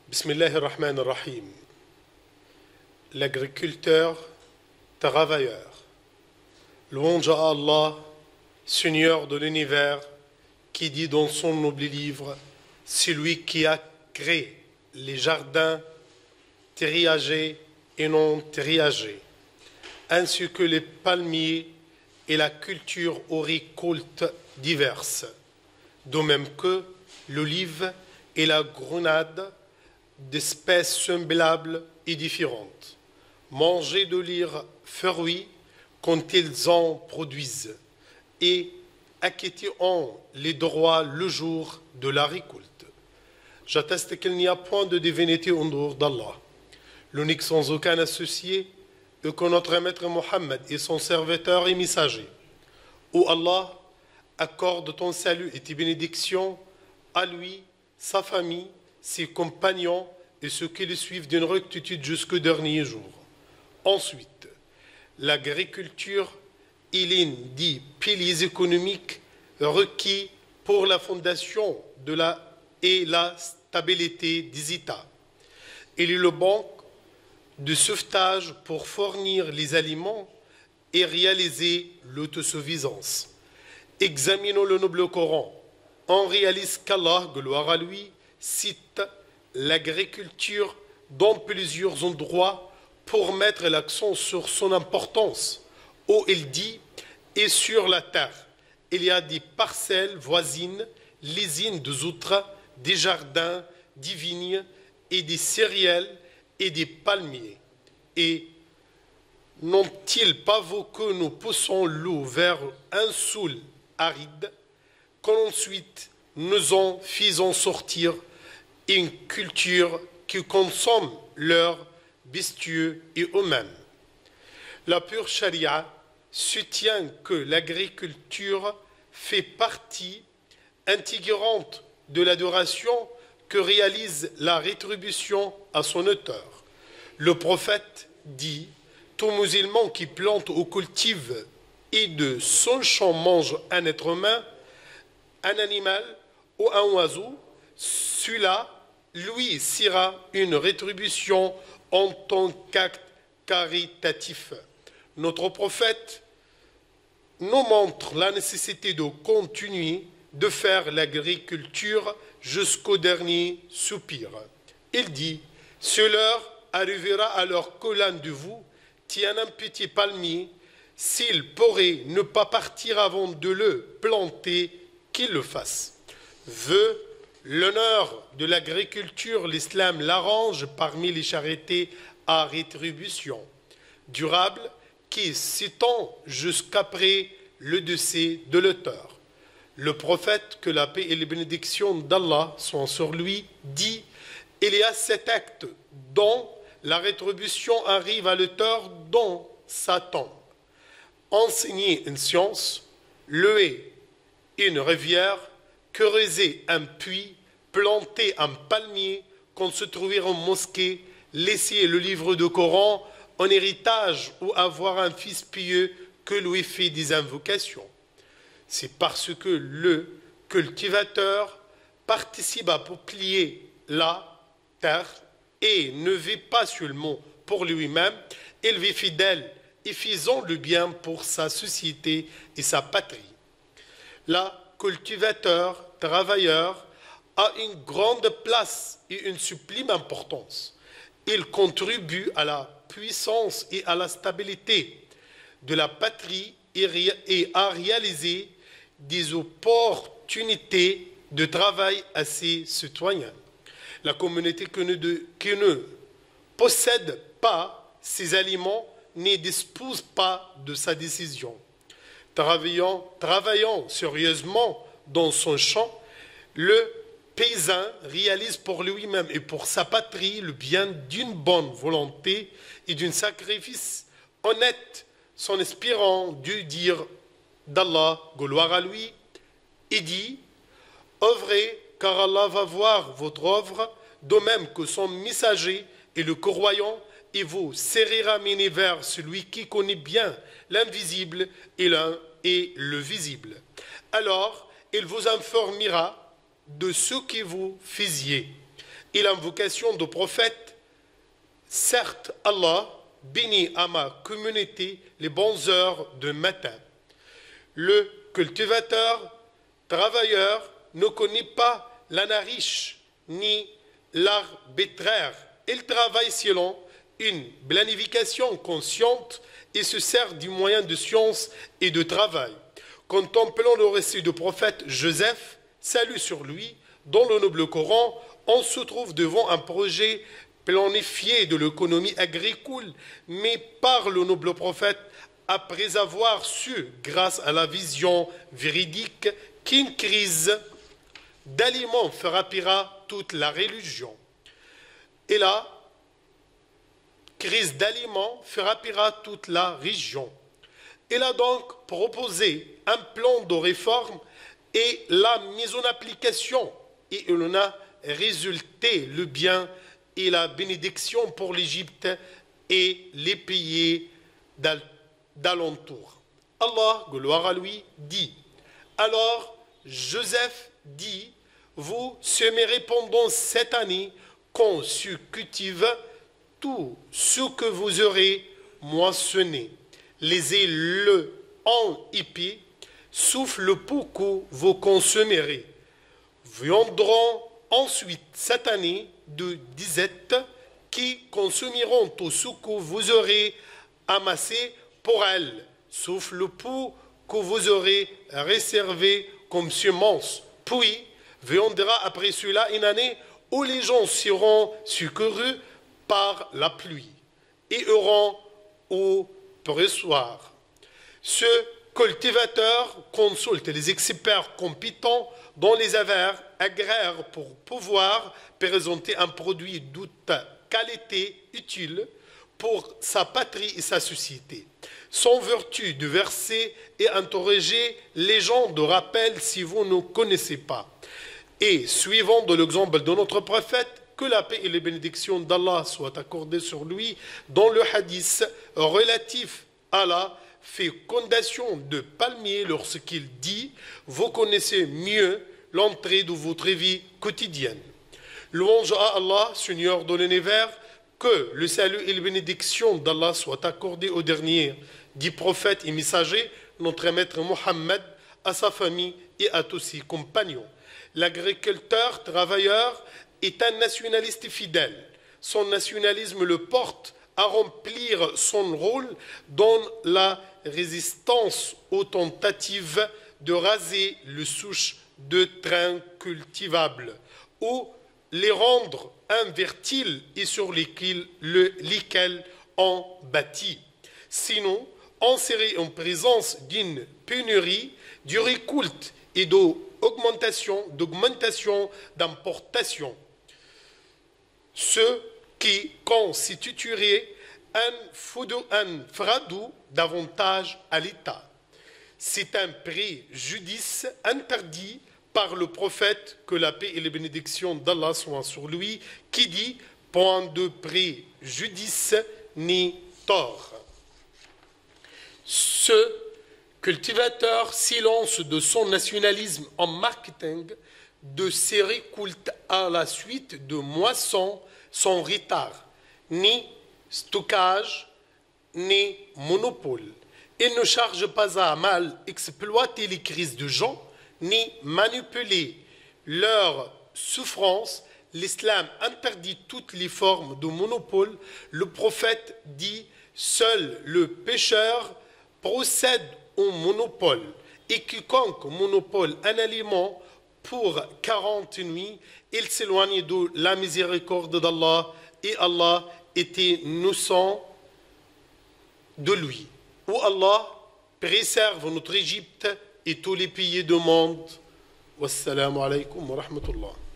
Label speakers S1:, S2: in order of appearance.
S1: Bismillah ar-Rahman ar-Rahim. L'agriculteur travailleur. Louange à Allah, Seigneur de l'univers, qui dit dans son noble livre, c'est lui qui a créé les jardins terriagés et non terriagés, ainsi que les palmiers et la culture horticole diverses, de même que l'olive et la grenade, d'espèces semblables et différentes. Manger de leurs fruits quand ils en produisent et acquittons les droits le jour de la récolte. J'atteste qu'il n'y a point de divinité en dehors d'Allah, l'unique sans aucun associé, et que notre maître Mohammed est son serviteur et messager. Ô Allah, accorde ton salut et tes bénédictions à lui, sa famille, ses compagnons et ceux qui le suivent d'une rectitude jusqu'au dernier jour. Ensuite, l'agriculture est l'un des piliers économiques requis pour la fondation et la stabilité des États. Il est le banc de sauvetage pour fournir les aliments et réaliser l'autosuffisance. Examinons le noble Coran. On réalise qu'Allah, gloire à lui, cite l'agriculture dans plusieurs endroits pour mettre l'accent sur son importance, où il dit « Et sur la terre, il y a des parcelles voisines, les unes des autres, des jardins, des vignes et des céréales et des palmiers. Et n'ont-ils pas vu que nous poussons l'eau vers un sol aride, qu'ensuite nous en faisons sortir une culture qui consomme leurs bestiaux et eux-mêmes. La pure charia soutient que l'agriculture fait partie intégrante de l'adoration que réalise la rétribution à son auteur. Le prophète dit « Tout musulman qui plante ou cultive et de son champ mange un être humain, un animal ou un oiseau, celui-là lui sera une rétribution en tant qu'acte caritatif. » Notre prophète nous montre la nécessité de continuer de faire l'agriculture jusqu'au dernier soupir. Il dit « Cela arrivera alors que l'un de vous tient un petit palmier, s'il pourrait ne pas partir avant de le planter, qu'il le fasse. » Veut l'honneur de l'agriculture, l'islam l'arrange parmi les charités à rétribution durable qui s'étend jusqu'après le décès de l'auteur. Le prophète, que la paix et les bénédictions d'Allah sont sur lui, dit « Il y a cet acte dont la rétribution arrive à l'auteur dans sa tombe. Enseigner une science, louer une rivière, creuser un puits, planter un palmier, construire une mosquée, laisser le livre du Coran en héritage ou avoir un fils pieux que lui fait des invocations. C'est parce que le cultivateur participe à peupler la terre et ne vit pas seulement pour lui-même, il vit fidèle et faisant le bien pour sa société et sa patrie. La cultivateur, travailleur, a une grande place et une sublime importance. Il contribue à la puissance et à la stabilité de la patrie et à réaliser des opportunités de travail à ses citoyens. La communauté qui ne possède pas ces aliments ne dispose pas de sa décision. Travaillant sérieusement dans son champ, le paysan réalise pour lui-même et pour sa patrie le bien d'une bonne volonté et d'un sacrifice honnête, en espérant du dire d'Allah, gloire à lui, et dit « Œuvrez, car Allah va voir votre œuvre, de même que son messager et le croyant, et vous serrez ramener vers celui qui connaît bien l'invisible et le visible. Alors, il vous informera de ce que vous faisiez et l'invocation du prophète. Certes, Allah bénit à ma communauté les bonnes heures de matin. Le cultivateur, travailleur, ne connaît pas l'anariche ni l'arbitraire. Il travaille selon une planification consciente et se sert du moyen de science et de travail. Contemplant le récit du prophète Joseph, salut sur lui, dans le noble Coran, on se trouve devant un projet planifié de l'économie agricole, mais par le noble prophète, après avoir su, grâce à la vision véridique, qu'une crise d'aliments frappera toute la religion. Et la crise d'aliments frappera toute la région. Il a donc proposé un plan de réforme et la mise en application, et il en a résulté le bien et la bénédiction pour l'Égypte et les pays d'alentour. Allah, gloire à lui, dit: alors Joseph dit, vous semerez pendant 7 années consécutives tout ce que vous aurez moissonné. Laissez-le en épis, sauf le peu que vous consommerez. Viendront ensuite 7 années de disette qui consumeront tout ce que vous aurez amassé pour elles, sauf le peu que vous aurez réservé comme semence. Puis viendra après cela une année où les gens seront secourus par la pluie et auront au pressoir. Ce cultivateur consulte les experts compétents dans les affaires agraires pour pouvoir présenter un produit de toute qualité utile pour sa patrie et sa société. Sans vertu de verser et interroger les gens de rappel si vous ne connaissez pas. Et suivant de l'exemple de notre prophète, que la paix et les bénédictions d'Allah soient accordées sur lui, dans le hadith relatif à la fécondation de palmiers lorsqu'il dit « Vous connaissez mieux l'entrée de votre vie quotidienne ». Louange à Allah, Seigneur de l'univers, que le salut et les bénédictions d'Allah soient accordées au dernier dit prophète et messager, notre maître Mohammed, à sa famille et à tous ses compagnons. L'agriculteur travailleur est un nationaliste fidèle. Son nationalisme le porte à remplir son rôle dans la résistance aux tentatives de raser le souche de terrains cultivables ou les rendre infertiles et sur lesquels on bâtit. Sinon, on serait en présence d'une pénurie, du récolte et d'augmentation d'importation. Ce qui constituerait un fardeau davantage à l'État. C'est un préjudice interdit par le prophète, que la paix et les bénédictions d'Allah soient sur lui, qui dit « point de préjudice ni tort ». Ce cultivateur silence de son nationalisme en marketing de ses récoltes à la suite de moissons sans retard, ni stockage, ni monopole. Il ne charge pas à mal exploiter les crises de gens, ni manipuler leur souffrance. L'islam interdit toutes les formes de monopole. Le prophète dit « Seul le pécheur procède au monopole, et quiconque monopole un aliment pour 40 nuits, il s'éloigne de la miséricorde d'Allah, et Allah était innocent de lui. Où Allah préserve notre Égypte et tous les pays du monde. Wassalamu alaikum wa rahmatullah.